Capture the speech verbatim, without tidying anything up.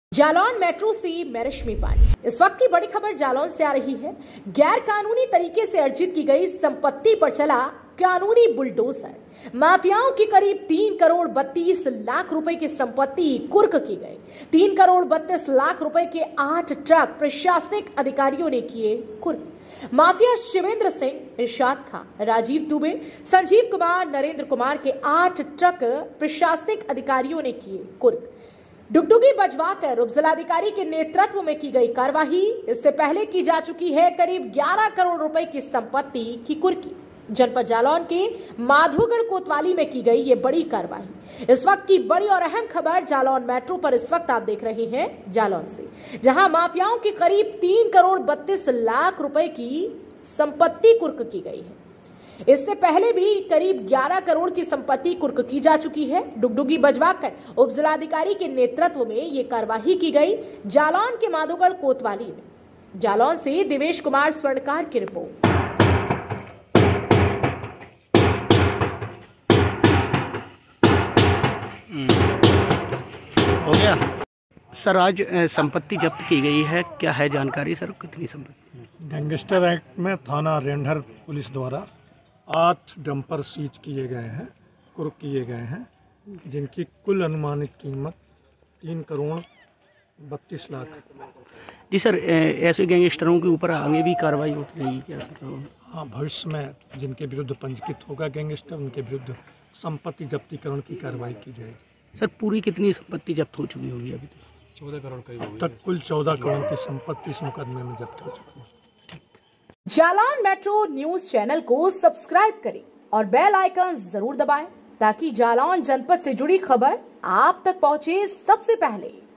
Jalaun metro से मैं रश्मि पांडे। इस वक्त की बड़ी खबर जालौन से आ रही है। गैर कानूनी तरीके से अर्जित की गई संपत्ति पर चला कानूनी बुलडोजर। माफियाओं की करीब तीन करोड़ बत्तीस लाख रुपए की संपत्ति कुर्क की गई। तीन करोड़ बत्तीस लाख रुपए के आठ ट्रक प्रशासनिक अधिकारियों ने किए कुर्क। माफिया शिवेंद्र सिंह, इरशाद खान, राजीव दुबे, संजीव कुमार, नरेंद्र कुमार के आठ ट्रक प्रशासनिक अधिकारियों ने किए कुर्क। डुगडुगी बजवाकर उप जिलाधिकारी के नेतृत्व में की गई कार्यवाही। इससे पहले की जा चुकी है करीब ग्यारह करोड़ रुपए की संपत्ति की कुर्की। जनपद जालौन के माधोगढ़ कोतवाली में की गई ये बड़ी कार्रवाई। इस वक्त की बड़ी और अहम खबर जालौन मेट्रो पर इस वक्त आप देख रहे हैं जालौन से, जहां माफियाओं की करीब तीन करोड़ बत्तीस लाख रुपए की संपत्ति कुर्क की गई है। इससे पहले भी करीब ग्यारह करोड़ की संपत्ति कुर्क की जा चुकी है। डुगडुगी बजवाकर उप जिलाधिकारी के नेतृत्व में ये कार्यवाही की गई जालौन के माधोगढ़ कोतवाली में। जालौन से दिवेश कुमार स्वर्णकार की रिपोर्ट। हो गया सर। आज संपत्ति जब्त की गई है, क्या है जानकारी सर? कितनी संपत्ति? गैंगस्टर एक्ट में थाना रेंडर पुलिस द्वारा आठ डंपर सीज किए गए हैं, कुर्क किए गए हैं, जिनकी कुल अनुमानित कीमत तीन करोड़ बत्तीस लाख। जी सर, ऐसे गैंगस्टरों के ऊपर आगे भी कार्रवाई होती रहेगी क्या सर? हाँ, भविष्य में जिनके विरुद्ध पंजीकृत होगा गैंगस्टर, उनके विरुद्ध संपत्ति जब्तीकरण की कार्रवाई की जाएगी। सर, पूरी कितनी संपत्ति जब्त हो चुकी होगी अभी तक? चौदह करोड़ करीब अब तक कुल चौदह करोड़ की संपत्ति इस मुकदमे में जब्त हो चुकी है। जालौन मेट्रो न्यूज चैनल को सब्सक्राइब करें और बेल आइकन जरूर दबाएं ताकि जालौन जनपद से जुड़ी खबर आप तक पहुंचे सबसे पहले।